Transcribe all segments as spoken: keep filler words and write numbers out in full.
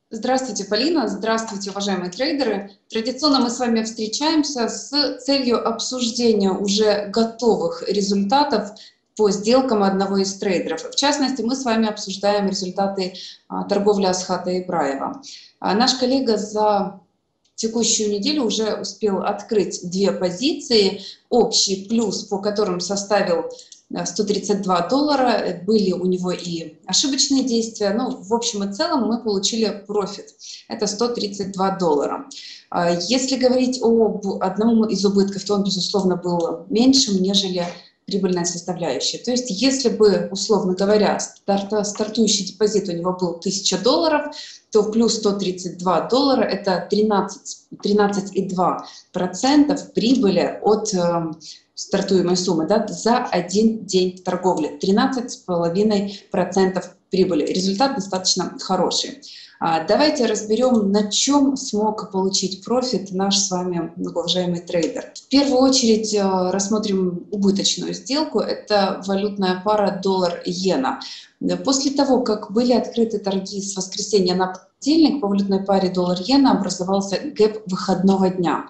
Здравствуйте, Полина. Здравствуйте, уважаемые трейдеры. Традиционно мы с вами встречаемся с целью обсуждения уже готовых результатов по сделкам одного из трейдеров. В частности, мы с вами обсуждаем результаты а, торговли Асхата Ибраева. А, наш коллега за текущую неделю уже успел открыть две позиции. Общий плюс, по которым составил сто тридцать два доллара, были у него и ошибочные действия, но в общем и целом мы получили профит, это сто тридцать два доллара. Если говорить об одном из убытков, то он, безусловно, был меньшим, нежели прибыльная составляющая. То есть если бы, условно говоря, старт, стартующий депозит у него был тысяча долларов, то плюс сто тридцать два доллара – это тринадцать и два десятых процента прибыли от э, стартуемой суммы, да, за один день торговли. тринадцать и пять десятых процента прибыли. Результат достаточно хороший. А, давайте разберем, на чем смог получить профит наш с вами многоуважаемый трейдер. В первую очередь э, рассмотрим убыточную сделку. Это валютная пара доллар-иена. После того, как были открыты торги с воскресенья на понедельник, по валютной паре доллар-иена образовался гэп выходного дня.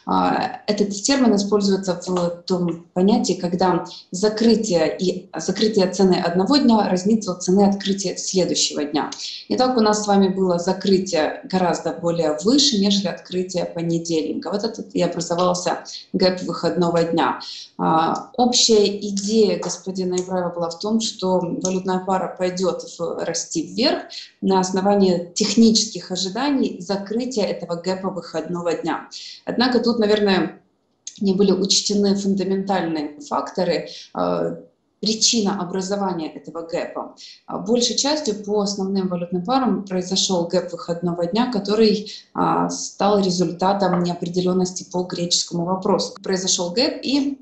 Этот термин используется в том понятии, когда закрытие и закрытие цены одного дня разнится от цены открытия следующего дня. Итак, у нас с вами было закрытие гораздо более выше, нежели открытие понедельника. Вот этот и образовался гэп выходного дня. Общая идея господина Ибраева была в том, что валютная пара пойдет в, расти вверх на основании технических ожиданий закрытия этого гэпа выходного дня. Однако тут, наверное, не были учтены фундаментальные факторы, причина образования этого гэпа. Большей частью по основным валютным парам произошел гэп выходного дня, который стал результатом неопределенности по греческому вопросу. Произошел гэп, и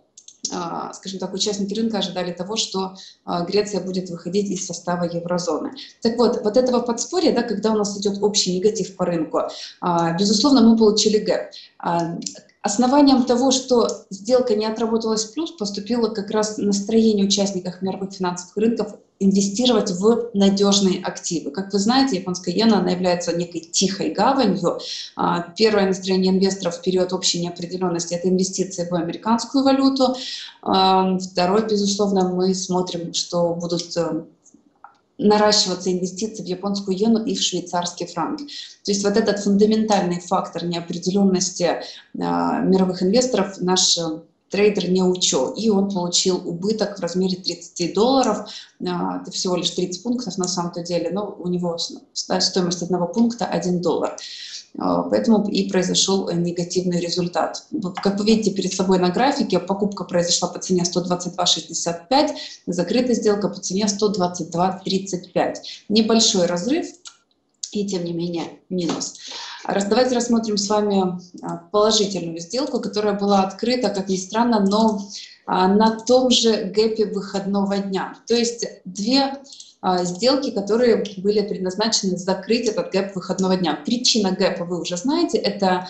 скажем так, участники рынка ожидали того, что Греция будет выходить из состава еврозоны. Так вот, вот этого подспорья, да, когда у нас идет общий негатив по рынку, безусловно, мы получили гэп. Основанием того, что сделка не отработалась в плюс, поступило как раз настроение участников мировых финансовых рынков инвестировать в надежные активы. Как вы знаете, японская иена, она является некой тихой гаванью. Первое настроение инвесторов в период общей неопределенности – это инвестиции в американскую валюту. Второе, безусловно, мы смотрим, что будут наращиваться инвестиции в японскую иену и в швейцарский франк. То есть вот этот фундаментальный фактор неопределенности э, мировых инвесторов наш э, трейдер не учел, и он получил убыток в размере тридцати долларов. Э, это всего лишь тридцать пунктов на самом-то деле, но у него стоимость одного пункта один доллар. Поэтому и произошел негативный результат. Как вы видите перед собой на графике, покупка произошла по цене сто двадцать два шестьдесят пять, закрытая сделка по цене сто двадцать два тридцать пять. Небольшой разрыв и, тем не менее, минус. Раз, давайте рассмотрим с вами положительную сделку, которая была открыта, как ни странно, но на том же гэпе выходного дня. То есть две сделки, которые были предназначены закрыть этот гэп выходного дня. Причина гэпа вы уже знаете, это,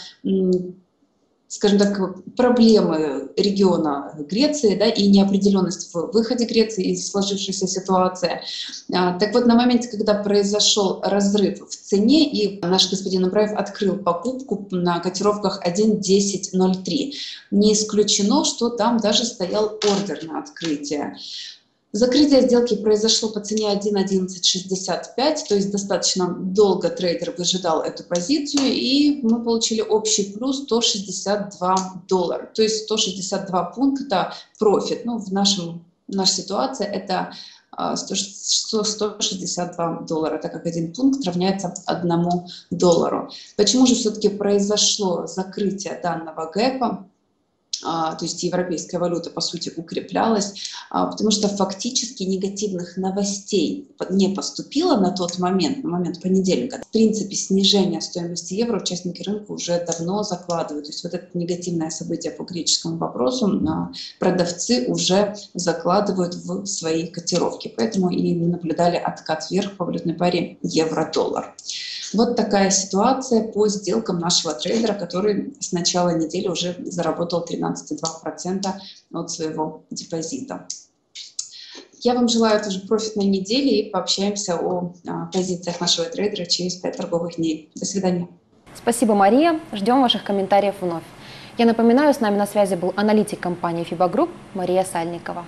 скажем так, проблемы региона Греции, да, и неопределенность в выходе Греции из сложившейся ситуации. Так вот, на моменте, когда произошел разрыв в цене, и наш господин Ибраев открыл покупку на котировках один десять ноль три, не исключено, что там даже стоял ордер на открытие. Закрытие сделки произошло по цене один одиннадцать шестьдесят пять, то есть достаточно долго трейдер выжидал эту позицию, и мы получили общий плюс сто шестьдесят два доллара, то есть сто шестьдесят два пункта профит. Ну, в, нашем, в нашей ситуации это сто шестьдесят два доллара, так как один пункт равняется одному доллару. Почему же все-таки произошло закрытие данного гэпа? То есть европейская валюта, по сути, укреплялась, потому что фактически негативных новостей не поступило на тот момент, на момент понедельника. В принципе, снижение стоимости евро участники рынка уже давно закладывают. То есть вот это негативное событие по греческому вопросу продавцы уже закладывают в свои котировки. Поэтому и наблюдали откат вверх по валютной паре евро-доллар. Вот такая ситуация по сделкам нашего трейдера, который с начала недели уже заработал тринадцать и два процента от своего депозита. Я вам желаю тоже профитной недели и пообщаемся о а, позициях нашего трейдера через пять торговых дней. До свидания. Спасибо, Мария. Ждем ваших комментариев вновь. Я напоминаю, с нами на связи был аналитик компании Фиба Групп Мария Сальникова.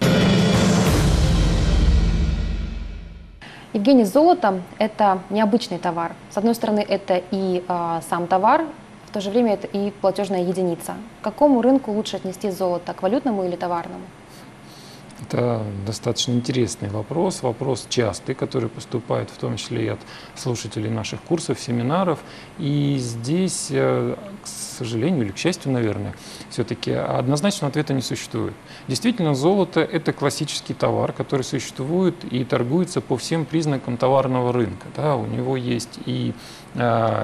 Евгений, золото – это необычный товар. С одной стороны, это и э, сам товар, в то же время это и платежная единица. К какому рынку лучше отнести золото, к валютному или товарному? Это достаточно интересный вопрос, вопрос частый, который поступает в том числе и от слушателей наших курсов, семинаров. И здесь, к сожалению или к счастью, наверное, все-таки однозначного ответа не существует. Действительно, золото – это классический товар, который существует и торгуется по всем признакам товарного рынка. Да, у него есть и э,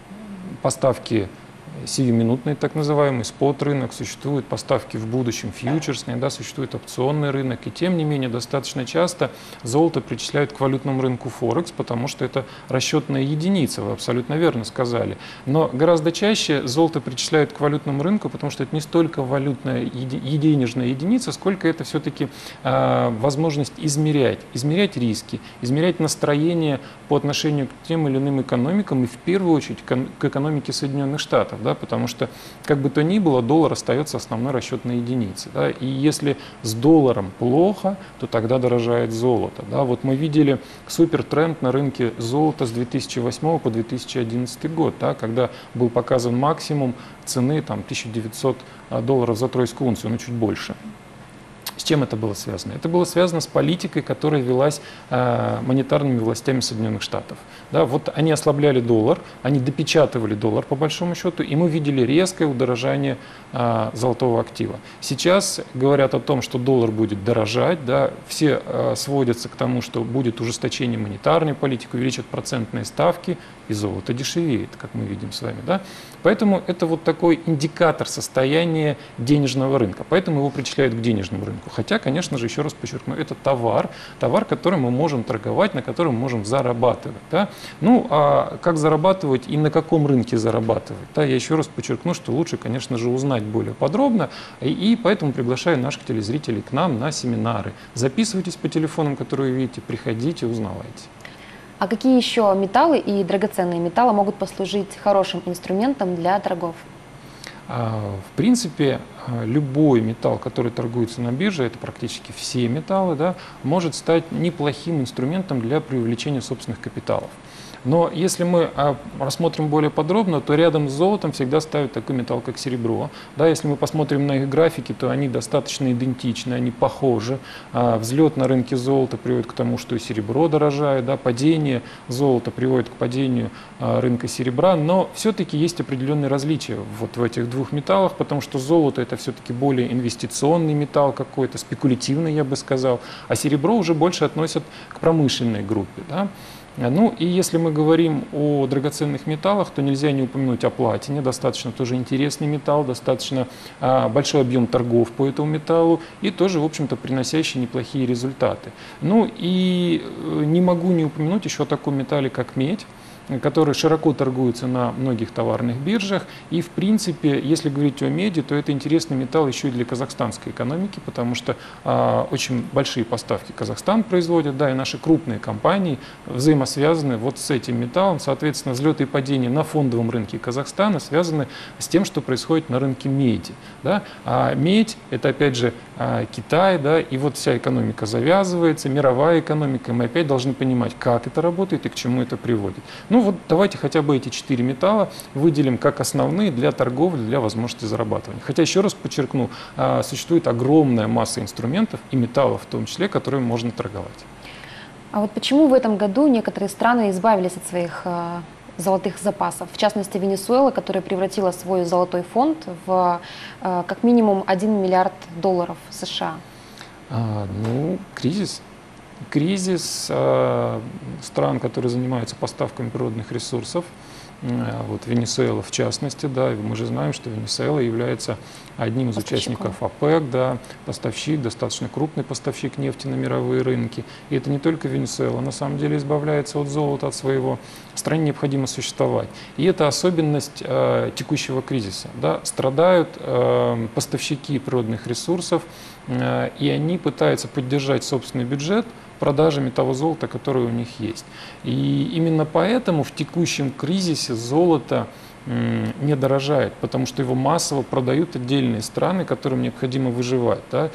поставки сиюминутный, так называемый спот-рынок, существуют поставки в будущем фьючерсные, да, существует опционный рынок, и тем не менее достаточно часто золото причисляют к валютному рынку Форекс, потому что это расчетная единица, вы абсолютно верно сказали. Но гораздо чаще золото причисляют к валютному рынку, потому что это не столько валютная еди денежная единица, сколько это все-таки э, возможность измерять, измерять риски, измерять настроение по отношению к тем или иным экономикам, и в первую очередь к экономике Соединенных Штатов. Да, потому что, как бы то ни было, доллар остается основной расчетной единицей. Да, и если с долларом плохо, то тогда дорожает золото. Да. Вот мы видели супертренд на рынке золота с две тысячи восьмого по две тысячи одиннадцатый год, да, когда был показан максимум цены там, тысяча девятьсот долларов за тройскую унцию, ну чуть больше. С чем это было связано? Это было связано с политикой, которая велась э, монетарными властями Соединенных Штатов. Да, вот они ослабляли доллар, они допечатывали доллар по большому счету, и мы видели резкое удорожание э, золотого актива. Сейчас говорят о том, что доллар будет дорожать, да, все э, сводятся к тому, что будет ужесточение монетарной политики, увеличат процентные ставки, и золото дешевеет, как мы видим с вами. Да? Поэтому это вот такой индикатор состояния денежного рынка, поэтому его причисляют к денежному рынку. Хотя, конечно же, еще раз подчеркну, это товар, товар, который мы можем торговать, на котором мы можем зарабатывать. Да? Ну, а как зарабатывать и на каком рынке зарабатывать? Да? Я еще раз подчеркну, что лучше, конечно же, узнать более подробно, и, и поэтому приглашаю наших телезрителей к нам на семинары. Записывайтесь по телефонам, которые вы видите, приходите, узнавайте. А какие еще металлы и драгоценные металлы могут послужить хорошим инструментом для торгов? В принципе, любой металл, который торгуется на бирже, это практически все металлы, да, может стать неплохим инструментом для привлечения собственных капиталов. Но если мы рассмотрим более подробно, то рядом с золотом всегда ставят такой металл, как серебро. Да, если мы посмотрим на их графики, то они достаточно идентичны, они похожи. Взлет на рынке золота приводит к тому, что и серебро дорожает, да, падение золота приводит к падению рынка серебра. Но все-таки есть определенные различия вот в этих двух металлах, потому что золото – это все-таки более инвестиционный металл какой-то, спекулятивный, я бы сказал, а серебро уже больше относят к промышленной группе. Да. Ну и если мы говорим о драгоценных металлах, то нельзя не упомянуть о платине. Достаточно тоже интересный металл, достаточно а, большой объем торгов по этому металлу и тоже, в общем-то, приносящий неплохие результаты. Ну и не могу не упомянуть еще о таком металле, как медь, который широко торгуется на многих товарных биржах. И, в принципе, если говорить о меди, то это интересный металл еще и для казахстанской экономики, потому что а, очень большие поставки Казахстан производит, да, и наши крупные компании взаимосвязаны вот с этим металлом. Соответственно, взлеты и падения на фондовом рынке Казахстана связаны с тем, что происходит на рынке меди. Да. А медь – это, опять же, Китай, да, и вот вся экономика завязывается, мировая экономика, и мы опять должны понимать, как это работает и к чему это приводит. Ну вот давайте хотя бы эти четыре металла выделим как основные для торговли, для возможности зарабатывания. Хотя, еще раз подчеркну, существует огромная масса инструментов и металлов в том числе, которыми можно торговать. А вот почему в этом году некоторые страны избавились от своих э, золотых запасов? В частности, Венесуэла, которая превратила свой золотой фонд в э, как минимум один миллиард долларов США. А, ну, кризис. Кризис э, стран, которые занимаются поставками природных ресурсов, э, вот Венесуэла в частности, да, мы же знаем, что Венесуэла является одним из участников ОПЕК, да, поставщик, достаточно крупный поставщик нефти на мировые рынки. И это не только Венесуэла, на самом деле избавляется от золота, от своего. Стране необходимо существовать. И это особенность э, текущего кризиса. Да. Страдают э, поставщики природных ресурсов, э, и они пытаются поддержать собственный бюджет продажами того золота, которое у них есть. И именно поэтому в текущем кризисе золото не дорожает, потому что его массово продают отдельные страны, которым необходимо выживать. Да?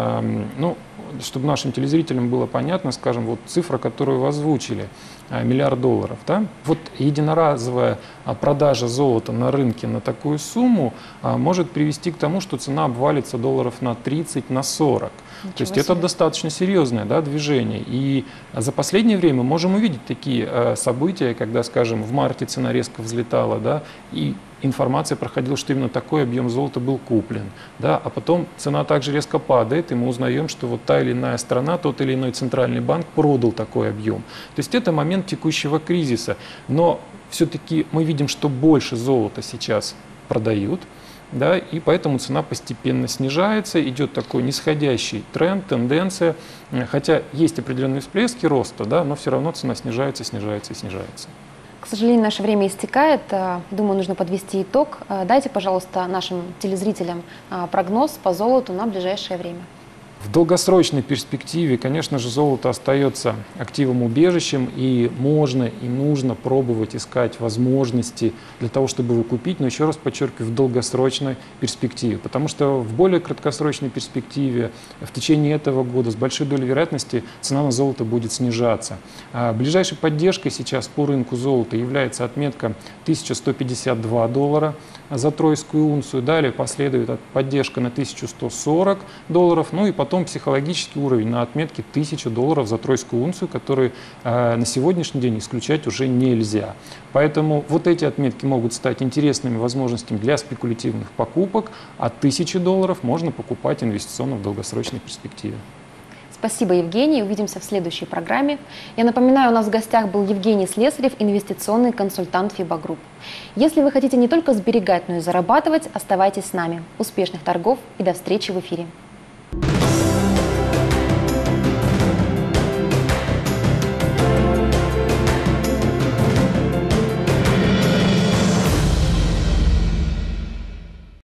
Ну, чтобы нашим телезрителям было понятно, скажем, вот цифра, которую вы озвучили, миллиард долларов. Да? Вот единоразовая продажа золота на рынке на такую сумму может привести к тому, что цена обвалится долларов на тридцать, на сорок. Ничего То есть себе. Это достаточно серьезное, да, движение. И за последнее время мы можем увидеть такие э, события, когда, скажем, в марте цена резко взлетала, да, и информация проходила, что именно такой объем золота был куплен. Да, а потом цена также резко падает, и мы узнаем, что вот та или иная страна, тот или иной центральный банк продал такой объем. То есть это момент текущего кризиса. Но все-таки мы видим, что больше золота сейчас продают. Да, и поэтому цена постепенно снижается, идет такой нисходящий тренд, тенденция, хотя есть определенные всплески роста, да, но все равно цена снижается, снижается и снижается. К сожалению, наше время истекает. Думаю, нужно подвести итог. Дайте, пожалуйста, нашим телезрителям прогноз по золоту на ближайшее время. В долгосрочной перспективе, конечно же, золото остается активом-убежищем, и можно и нужно пробовать искать возможности для того, чтобы его купить, но еще раз подчеркиваю, в долгосрочной перспективе, потому что в более краткосрочной перспективе, в течение этого года, с большой долей вероятности цена на золото будет снижаться. А ближайшей поддержкой сейчас по рынку золота является отметка тысяча сто пятьдесят два доллара за тройскую унцию, далее последует поддержка на тысячу сто сорок долларов, ну и потом Потом психологический уровень на отметке тысяча долларов за тройскую унцию, который э, на сегодняшний день исключать уже нельзя. Поэтому вот эти отметки могут стать интересными возможностями для спекулятивных покупок, а тысячи долларов можно покупать инвестиционно в долгосрочной перспективе. Спасибо, Евгений. Увидимся в следующей программе. Я напоминаю, у нас в гостях был Евгений Слесарев, инвестиционный консультант ФИБА Групп. Если вы хотите не только сберегать, но и зарабатывать, оставайтесь с нами. Успешных торгов и до встречи в эфире.